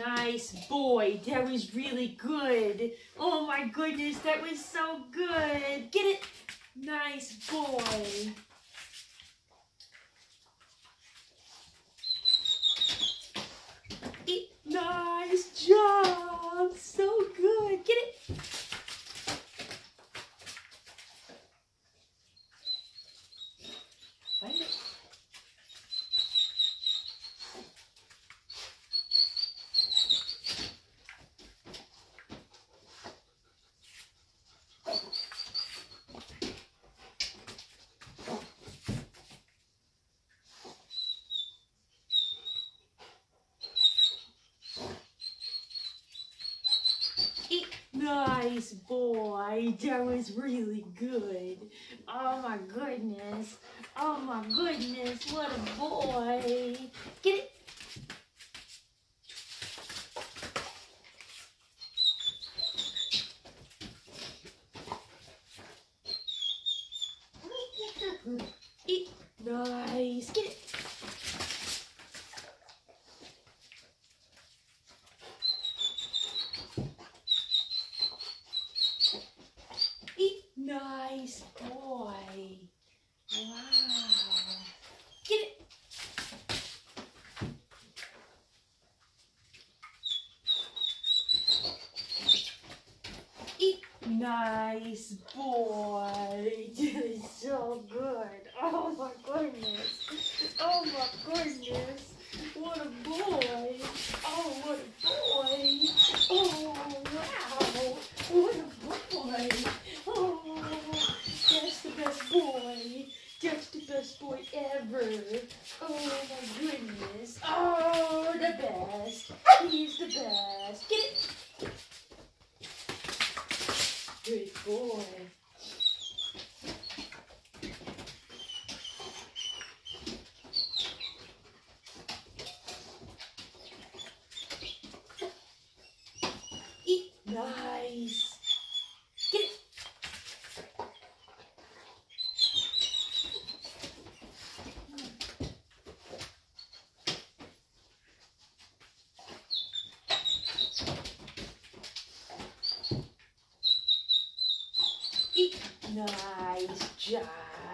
Nice boy. That was really good. Oh my goodness, that was so good. Get it? Nice boy. Nice job. So good. Get it? Find it. Nice boy. That was really good. Oh my goodness. Oh my goodness. What a boy. Get it? Eat. Nice. Get it? Nice boy. Wow. Get it. Eat. Nice boy. That is so good. Oh my goodness. Oh my goodness. What a boy. Oh, what a boy. Oh, wow. What a boy. Oh, that's the best boy. That's the best boy ever. Oh my goodness. Oh, the best. He's the best. Get it? Good boy. Eat. Nice. Get it. Nice job.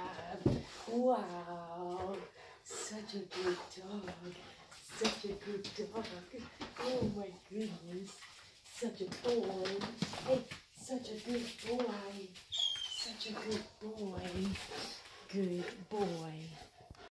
Wow. Such a good dog. Such a good dog. Oh my goodness. Such a boy. Hey, such a good boy. Such a good boy. Good boy.